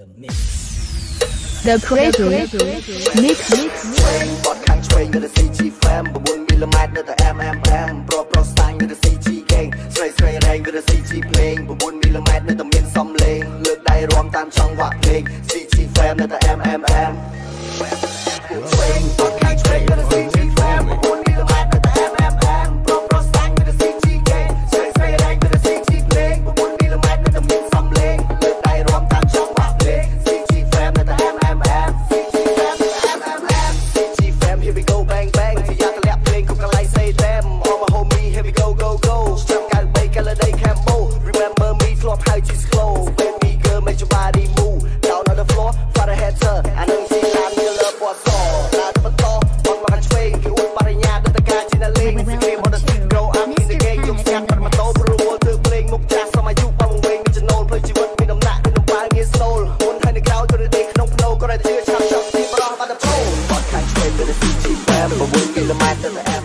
The Crazy Mix បត់ខាងឆ្វេងនៅ CG Fam 9 mm នៅតែ MMM ប្រុសស្តាញ់នៅ CG Gang ស្រីរែងនៅ CG Playing 9 mm នៅតែមានសំឡេងលើកដៃរួមតាមចង្វាក់ភ្លេង CG Fam នៅតែ MMM ឆ្វេងបត់ខាងឆ្វេងនៅ CG Fam 9 mm នៅតែ MMM ប្រុសស្តាញ់នៅ CG Gang ស្រីរែងនៅ CG Playing 9 mm នៅតែមានសំឡេងលើកដៃរួមតាមចង្វាក់ភ្លេង CG Fam នៅតែ MMM Here we go bang bang ជាយ៉ាតលាក់ភ្លេងគ្រប់កន្លែង say them all my homie here we go go go ចាំកៅបីកាលដី Cambo remember me ធ្លាប់ហៅ G slow baby girl make your body move down on the floor for the header អានឹងជាឡាន your love was all ដើរបន្តបត់មកឆ្វេងគឺអួតបរិញ្ញាដូចតកាជាលេង we game on the street grow up in the game យកស្កាត់បាត់ម៉ូតូព្រោះមើលទៅភ្លេងមុខចាស់សមអាយុបងវែងមានចំណូលផ្លូវជីវិតមានដំណាក់មានដំណើរងាយស្នូលមុនហើយនៅក្រៅទៅទេក្នុងភ្នូក៏តែជឿឆាប់ឆាប់ទីបរោះបាត់ទៅបត់ខាងឆ្វេងទៅ CG Fam 9 mm ទៅ